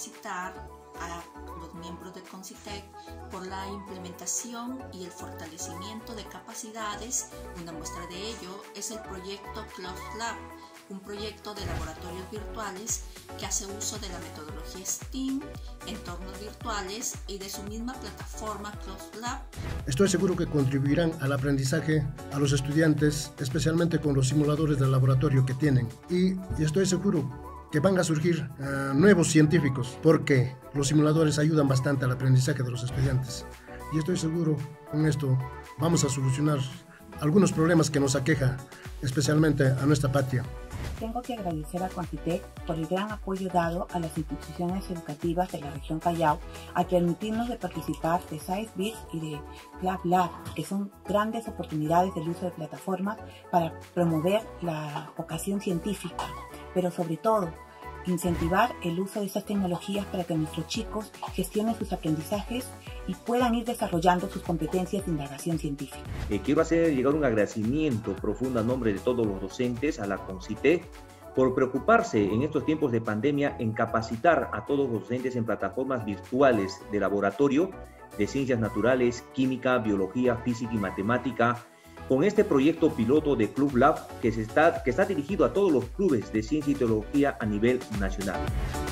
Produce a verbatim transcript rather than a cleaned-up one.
felicitar a los miembros de Concitec por la implementación y el fortalecimiento de capacidades. Una muestra de ello es el proyecto CloudLab, un proyecto de laboratorios virtuales que hace uso de la metodología STEAM, entornos virtuales y de su misma plataforma CloudLab. Estoy seguro que contribuirán al aprendizaje a los estudiantes, especialmente con los simuladores del laboratorio que tienen. Y, y estoy seguro que van a surgir uh, nuevos científicos, porque los simuladores ayudan bastante al aprendizaje de los estudiantes. Y estoy seguro con esto vamos a solucionar algunos problemas que nos aquejan, especialmente a nuestra patria. Tengo que agradecer a Concitec por el gran apoyo dado a las instituciones educativas de la región Callao al permitirnos de participar de ScienceBits y de CloudLab, que son grandes oportunidades del uso de plataformas para promover la vocación científica, pero sobre todo incentivar el uso de estas tecnologías para que nuestros chicos gestionen sus aprendizajes y puedan ir desarrollando sus competencias de indagación científica. Eh, quiero hacer llegar un agradecimiento profundo a nombre de todos los docentes a la Concitec por preocuparse en estos tiempos de pandemia en capacitar a todos los docentes en plataformas virtuales de laboratorio de ciencias naturales, química, biología, física y matemática, con este proyecto piloto de CloudLab que, se está, que está dirigido a todos los clubes de ciencia y tecnología a nivel nacional.